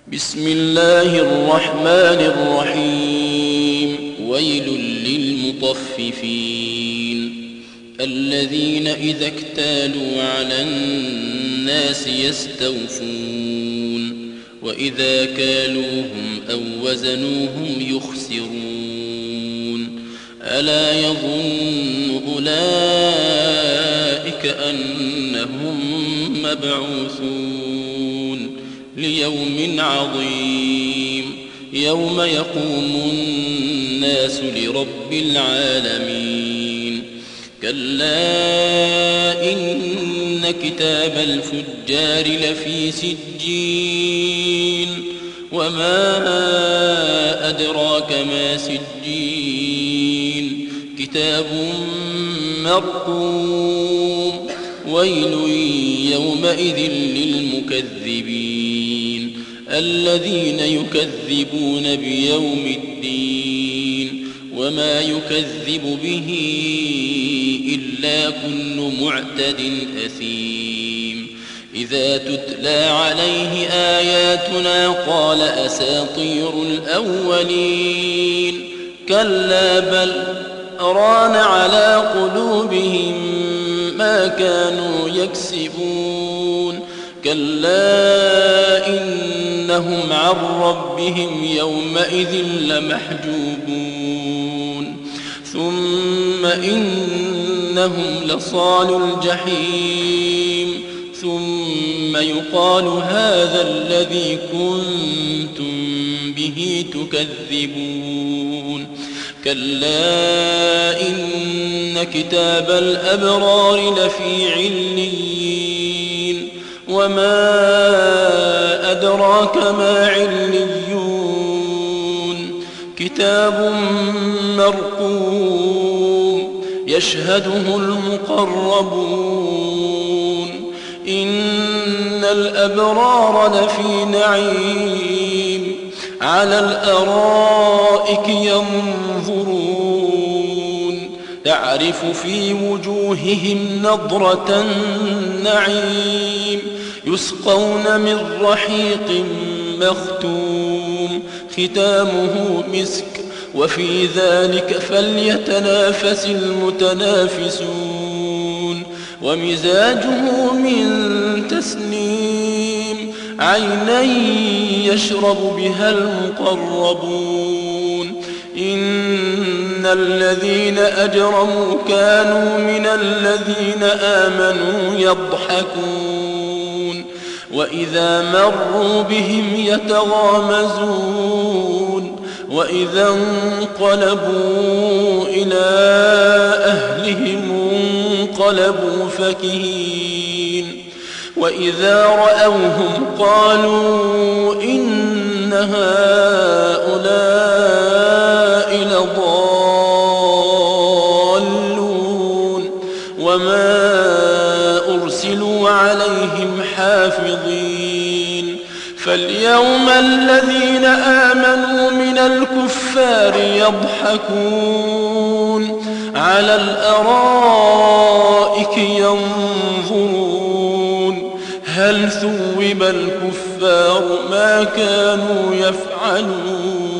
بسم الله الرحمن الرحيم. ويل للمطففين الذين إذا اكتالوا على الناس يستوفون وإذا كالوهم أو وزنوهم يخسرون. ألا يظن أولئك أنهم مبعوثون ليوم عظيم يوم يقوم الناس لرب العالمين. كلا إن كتاب الفجار لفي سجين وما أدراك ما سجين كتاب مرقوم. ويل يومئذ للمكذبين الذين يكذبون بيوم الدين وما يكذب به إلا كل معتد أثيم. إذا تتلى عليه آياتنا قال أساطير الأولين. كلا بل ران على قلوبهم ما كانوا يكسبون. كلا إنهم عن ربهم يومئذ لمحجوبون. ثم إنهم لصالوا الجحيم ثم يقال هذا الذي كنتم به تكذبون. كلا إن كتاب الأبرار لفي عليين وما أدراك ما عليون كتاب مرقوم يشهده المقربون. إن الأبرار لفي نعيم على الأرائك ينظرون تعرف في وجوههم نضرة النعيم يسقون من رحيق مختوم ختامه مسك وفي ذلك فليتنافس المتنافسون. ومزاجه من تسنيم عينا يشرب بها المقربون. إن الذين أجرموا كانوا من الذين آمنوا يضحكون وإذا مروا بهم يتغامزون وإذا انقلبوا إلى أهلهم انقلبوا فكهين. وإذا رأوهم قالوا إن هؤلاء لضالون وما أرسلوا عليهم حافظين. فاليوم الذين آمنوا من الكفار يضحكون على الأرائك ينظرون هل ثوب الكفار ما كانوا يفعلون.